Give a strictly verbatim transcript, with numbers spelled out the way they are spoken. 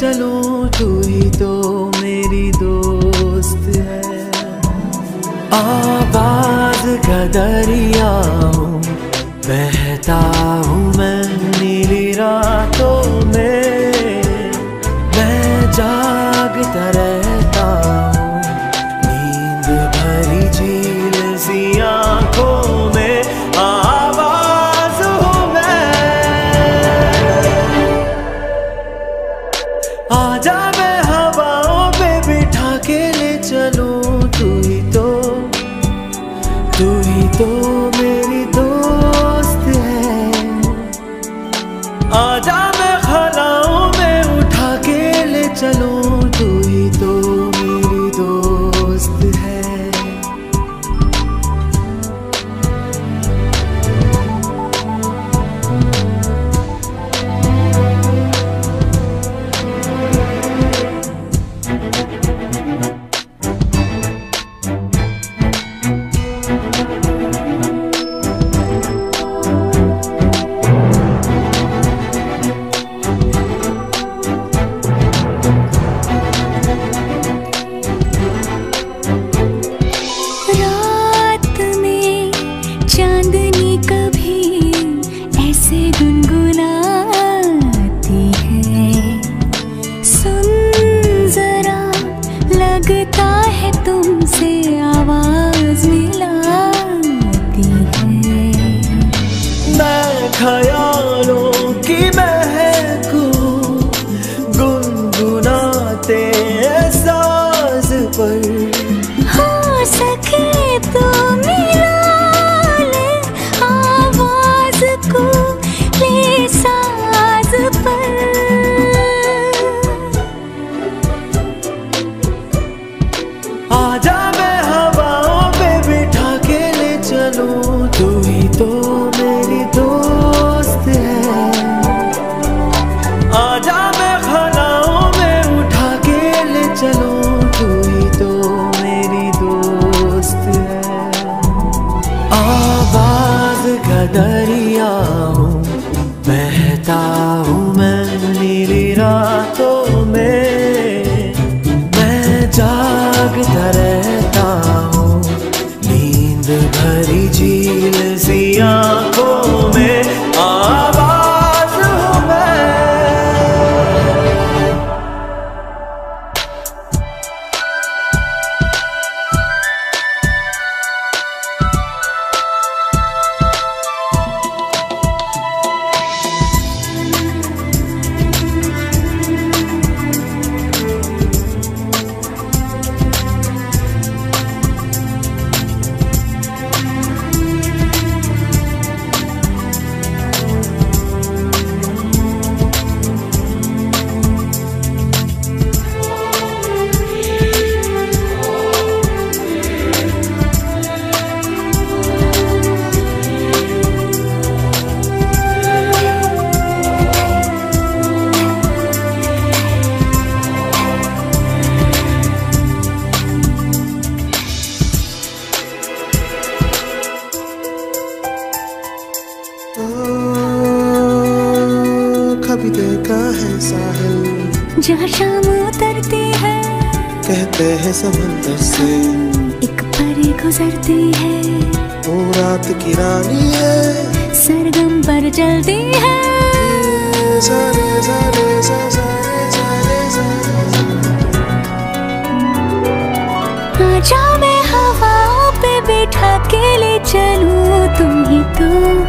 चलूं, तू ही तो मेरी दोस्त है। आवाज का दरिया हूँ, बहता हूँ मैं नीली रातों में। मैं जागता रहता हूँ नींद भरी झील सी आँखों में। आवाज हूँ मैं, आजा मैं हवाओं पे बिठा के ले चलूं, तू ही तो तू ही तो मेरी दोस्त है। आजा मैं ख्यालों में उठा के ले चलूं, तू ही तो मेरी दोस्त है। लगता है तुमसे आवाज मिलाती है। मैं ख्यालों की महकूं गुनगुनाते साज पर। हो सके तो मिला ले आवाज को, ले साज पर। आजा मैं हवाओं पे बिठा के ले चलूं, तू ही तो मेरी दोस्त है। आजा मैं ख्यालों में उठा के ले चलूं, तू ही तो मेरी दोस्त है। आवाज का दरिया हूँ, बहता हूँ मैं नीली रातों में। मैं जागता रहता हूँ नींद भरी झील सी आँखों में। आवाज हूँ मैं, कभी देखा है साहिल जहाँ शाम उतरती है, कहते हैं समंदर से एक परी गुजरती है। वो रात की रानी है, सरगम पर चलती है। सारे सारे सारे सारे सारे। आजा मैं हवाओं पे बिठा के ले चलूं, तुम ही तो